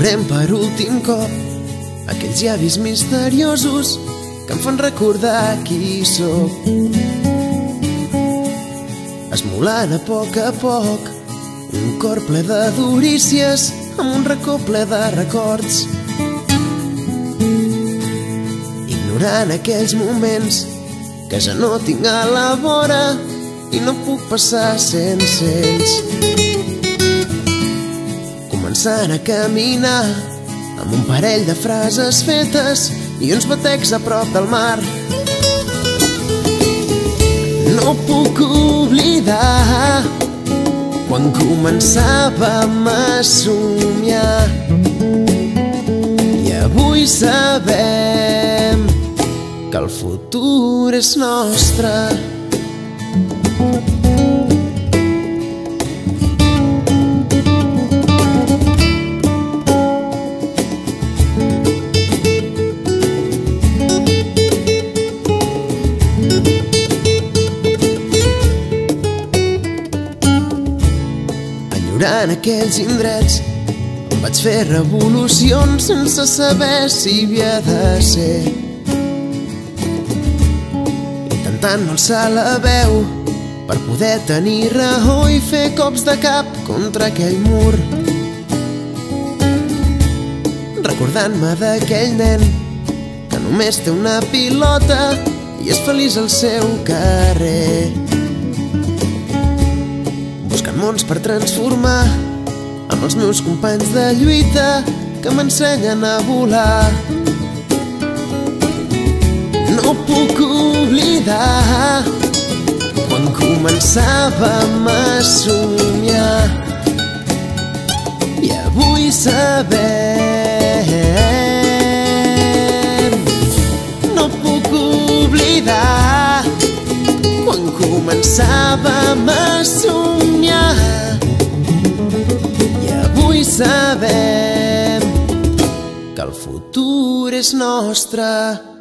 Veurem per últim cop aquells llavis misteriosos que em fan recordar qui sóc. Esmolant a poc un cor ple de durícies amb un racó ple de records, ignorant aquells moments que ja no tinc a la vora i no puc passar sense ells. Començant a caminar amb un parell de frases fetes i uns batecs a prop del mar. No puc oblidar quan començàvem a somiar i avui sabem que el futur és nostre. Enyorant aquells indrets on vaig fer revolucions sense saber si havia de ser, intentant no alçar la veu per poder tenir raó i fer cops de cap contra aquell mur, recordant-me d'aquell nen que només té una pilota i és feliç al seu carrer, buscant mons per transformar amb els meus companys de lluita que m'ensenyen a volar. No puc oblidar quan començàvem a somiar i avui sabem. No puc oblidar quan començàvem a somiar i avui sabem que el futur és nostre.